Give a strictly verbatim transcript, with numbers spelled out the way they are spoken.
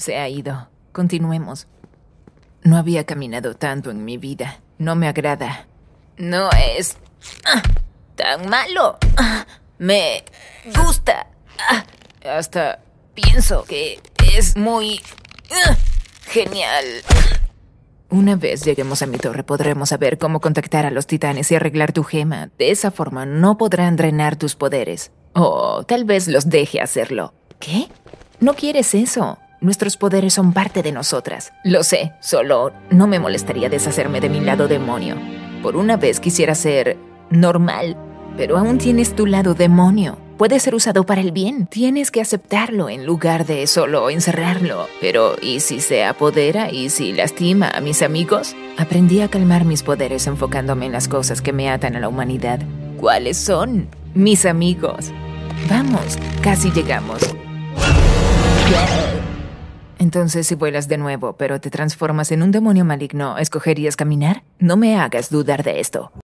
Se ha ido. Continuemos. No había caminado tanto en mi vida. No me agrada. No es ah, tan malo. Ah, me gusta. Ah, hasta pienso que es muy ah, genial. Una vez lleguemos a mi torre, podremos saber cómo contactar a los titanes y arreglar tu gema. De esa forma no podrán drenar tus poderes. O tal vez los deje hacerlo. ¿Qué? No quieres eso. Nuestros poderes son parte de nosotras. Lo sé, solo no me molestaría deshacerme de mi lado demonio. Por una vez quisiera ser normal, pero aún tienes tu lado demonio. Puede ser usado para el bien. Tienes que aceptarlo en lugar de solo encerrarlo. Pero, ¿y si se apodera? ¿Y si lastima a mis amigos? Aprendí a calmar mis poderes enfocándome en las cosas que me atan a la humanidad. ¿Cuáles son? Mis amigos. Vamos, casi llegamos. Entonces, si vuelas de nuevo, pero te transformas en un demonio maligno, ¿escogerías caminar? No me hagas dudar de esto.